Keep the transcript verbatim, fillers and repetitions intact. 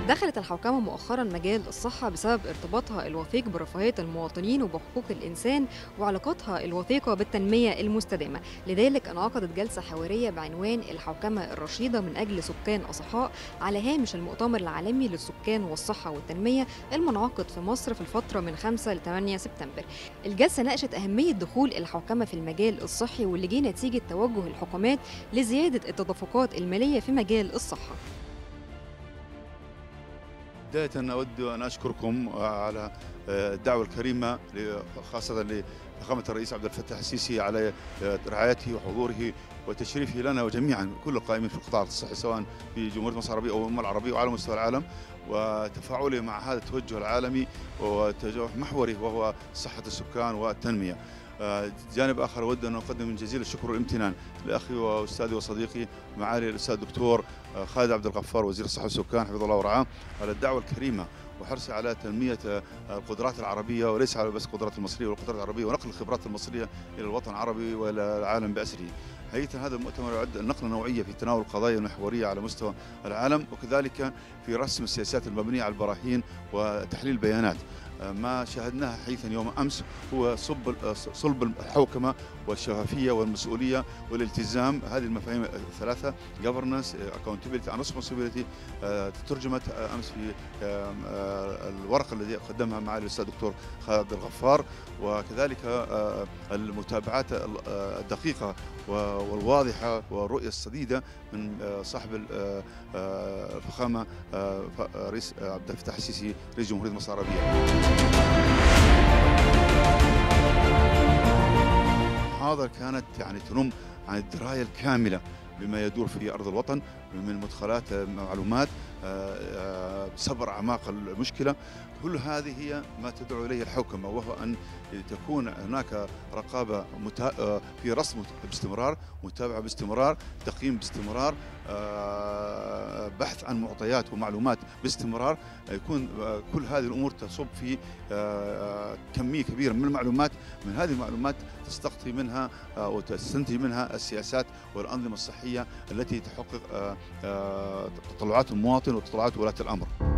دخلت الحوكمة مؤخرا مجال الصحة بسبب ارتباطها الوثيق برفاهية المواطنين وبحقوق الإنسان وعلاقتها الوثيقة بالتنمية المستدامة. لذلك انعقدت جلسة حوارية بعنوان الحوكمة الرشيدة من أجل سكان أصحاء على هامش المؤتمر العالمي للسكان والصحة والتنمية المنعقد في مصر في الفترة من خمسة ل ثمانية سبتمبر. الجلسة ناقشت أهمية دخول الحوكمة في المجال الصحي واللي جه نتيجة توجه الحكومات لزيادة التدفقات المالية في مجال الصحة. بداية أود أن أشكركم على الدعوة الكريمة خاصة لفخامة الرئيس عبد الفتاح السيسي على رعايته وحضوره وتشريفه لنا وجميعا كل القائمين في القطاع الصحي سواء في جمهورية مصر العربية أو الأمة العربية وعلى مستوى العالم، وتفاعله مع هذا التوجه العالمي وتوجه محوري وهو صحة السكان والتنمية. جانب آخر أود أن أقدم من جزيل الشكر والامتنان لأخي وأستاذي وصديقي معالي الأستاذ الدكتور خالد عبد الغفار وزير الصحة والسكان حفظه الله ورعاه على الدعوة الكريمة وحرصه على تنمية القدرات العربية وليس على بس القدرات المصرية والقدرات العربية ونقل الخبرات المصرية إلى الوطن العربي وإلى العالم بأسره. حقيقة هذا المؤتمر يعد نقلة نوعية في تناول القضايا المحورية على مستوى العالم وكذلك في رسم السياسات المبنية على البراهين وتحليل البيانات. ما شاهدناه حديثا يوم امس هو صلب صلب الحوكمه والشفافيه والمسؤوليه والالتزام، هذه المفاهيم الثلاثه governance accountability and responsibility ترجمت امس في الورقه الذي قدمها معالي الاستاذ الدكتور خالد عبد الغفار، وكذلك المتابعات الدقيقه والواضحه والرؤيه السديده من صاحب الفخامه رئيس عبد الفتاح السيسي رئيس جمهوريه مصر العربيه. المحاضرة كانت يعني تنم عن الدراية الكاملة بما يدور في أرض الوطن من مدخلات معلومات صبر أعماق المشكلة. كل هذه هي ما تدعو إليه الحوكمة، وهو أن تكون هناك رقابة في رصد باستمرار، متابعة باستمرار، تقييم باستمرار، بحث عن معطيات ومعلومات باستمرار. يكون كل هذه الأمور تصب في كمية كبيرة من المعلومات، من هذه المعلومات تستقطي منها وتستنتج منها السياسات والأنظمة الصحية التي تحقق تطلعات المواطن وتطلعات ولاة الأمر.